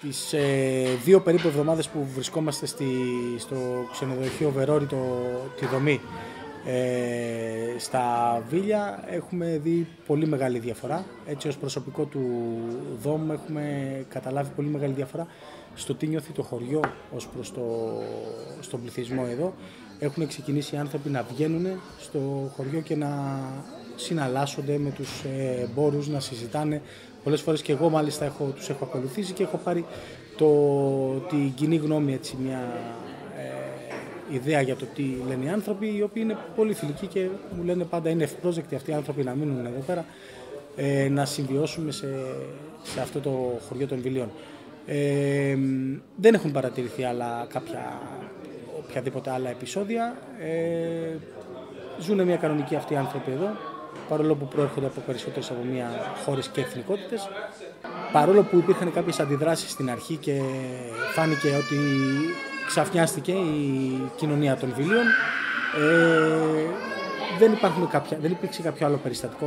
Τις 2 περίπου εβδομάδες που βρισκόμαστε στο ξενοδοχείο Βερόρι, τη δομή, στα Βίλια, έχουμε δει πολύ μεγάλη διαφορά. Έτσι, ως προσωπικό του ΔΟΜ έχουμε καταλάβει πολύ μεγάλη διαφορά στο τι νιώθει το χωριό ως προς στον πληθυσμό εδώ. Έχουν ξεκινήσει οι άνθρωποι να βγαίνουν στο χωριό και να συναλλάσσονται με τους εμπόρους, να συζητάνε. Πολλές φορές και εγώ μάλιστα τους έχω ακολουθήσει και έχω πάρει την κοινή γνώμη, έτσι, μια ιδέα για το τι λένε οι άνθρωποι, οι οποίοι είναι πολύ φιλικοί και μου λένε πάντα είναι ευπρόσδεκτοι αυτοί οι άνθρωποι να μείνουν εδώ πέρα, να συμβιώσουμε σε αυτό το χωριό των Βιλίων. Δεν έχουν παρατηρηθεί οποιαδήποτε άλλα επεισόδια. Ζουν μια κανονική αυτοί οι άνθρωποι εδώ, παρόλο που προέρχονται από περισσότερες από χώρες και εθνικότητες. Παρόλο που υπήρχαν κάποιες αντιδράσεις στην αρχή και φάνηκε ότι ξαφνιάστηκε η κοινωνία των Βιλίων, δεν υπήρξε κάποιο άλλο περιστατικό,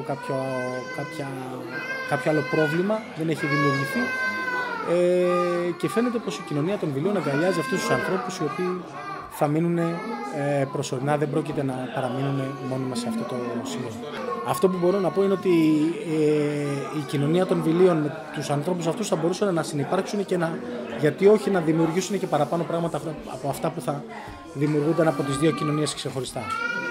κάποιο άλλο πρόβλημα, δεν έχει δημιουργηθεί, και φαίνεται πως η κοινωνία των Βιλίων αγκαλιάζει αυτούς τους ανθρώπους οι οποίοι θα μείνουν προσωρινά, δεν πρόκειται να παραμείνουν μόνιμα σε αυτό το σημείο. Αυτό που μπορώ να πω είναι ότι η κοινωνία των Βιλίων με τους ανθρώπους αυτούς θα μπορούσαν να συνυπάρξουν και γιατί όχι να δημιουργήσουν και παραπάνω πράγματα από αυτά που θα δημιουργούνταν από τις 2 κοινωνίες ξεχωριστά.